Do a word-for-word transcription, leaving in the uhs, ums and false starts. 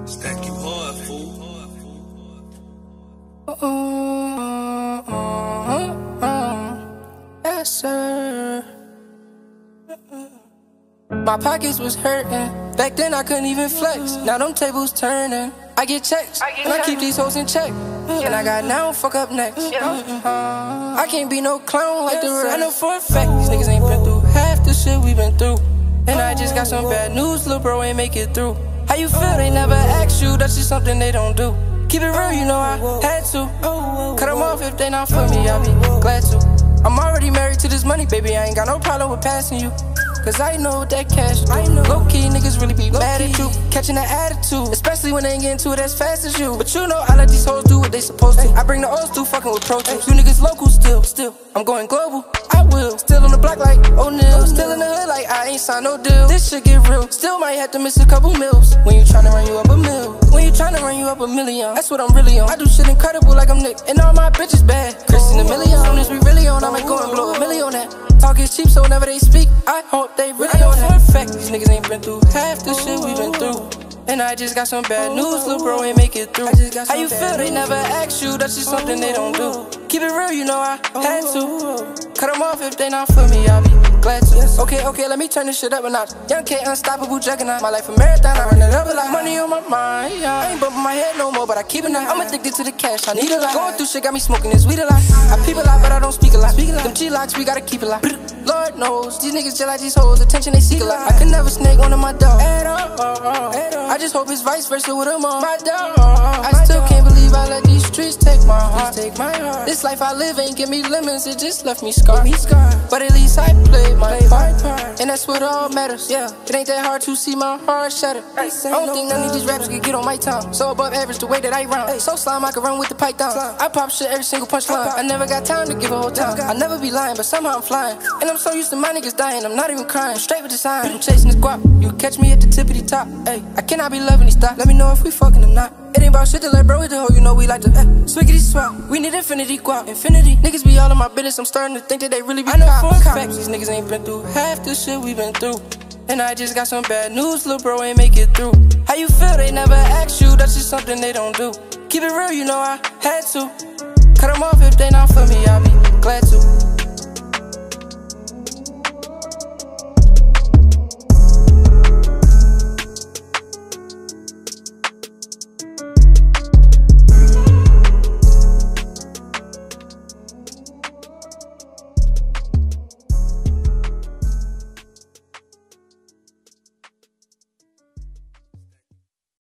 Stack you hard, fool. Uh, uh, uh, uh, yes, sir. My pockets was hurting. Back then I couldn't even flex. Now them tables turning. I get checks, and I keep these hoes in check. And I got now, fuck up next. Uh, I can't be no clown like the rest. I know for a fact these niggas ain't been through half the shit we been through. And I just got some bad news, lil' bro ain't make it through. How you feel? They never ask you, that's just something they don't do. Keep it real, you know I had to. Cut them off if they not for me, I'll be glad to. I'm already married to this money, baby, I ain't got no problem with passing you. Cause I know what that cash do. Low-key niggas really be mad at you, catching that attitude, especially when they ain't getting to it as fast as you. But you know I let these hoes do what they supposed to. I bring the O's through fucking with Pro Tools. You niggas local still, still, I'm going global, I will. Still on the block like O'Neal, still in the hood like I ain't signed no deal. This shit get real, still might have to miss a couple meals. When you tryna run you up a mill, when you tryna run you up a million, that's what I'm really on. I do shit incredible like I'm Nick, and all my bitches bad. Chris in a million, soon as we really on, I might go and blow a million on that. Talk is cheap, so whenever they speak, I hope they really on that. For a fact, these niggas ain't been through half the shit we been through. And I just got some bad news, lil' bro ain't make it through. How you feel? They never ask you, that's just something they don't do. Keep it real, you know I had to. Cut them off if they not for me, I'll be glad to. Okay, okay, let me turn this shit up a notch. Young K, unstoppable juggernaut. My life a marathon, I run it up a lot. Money on my mind, yeah. I ain't bumping my head no more, but I keep it now. I'm addicted to the cash, I need a lot. Going through shit got me smoking this weed a lot. I peep a lot, but I don't speak a lot. Them G-locks, we gotta keep it locked. Lord knows, these niggas just like these hoes, attention they seek a lot. I could never snake one of my dogs at all. I just hope it's vice versa with them all. My dog, I still can't believe I let these streets take my heart. This life I live ain't give me lemons, it just left me scarred. But at least I played my part, and that's what all matters. Yeah, it ain't that hard to see my heart shattered. I don't think none of these rappers can get on my time. So above average the way that I rhyme. So slime I can run with the python. I pop shit every single punchline. I never got time to give a whole time. I never be lying, but somehow I'm flying. And I'm so used to my niggas dying, I'm not even crying. Straight with the sign, I'm chasing this guap. You catch me at the tippity top. Ay, I cannot be loving these thoughts. Let me know if we fucking or not. It ain't about shit to let bro hit the hoe, you know we like to eh, swiggity swap. We need infinity guap, infinity. Niggas be all in my business, I'm starting to think that they really be I know for a fact these niggas ain't been through half the shit we been through. And I just got some bad news, lil' bro ain't make it through. How you feel? They never ask you, that's just something they don't do. Keep it real, you know I had to. Cut them off if they not for me, I'll be glad to.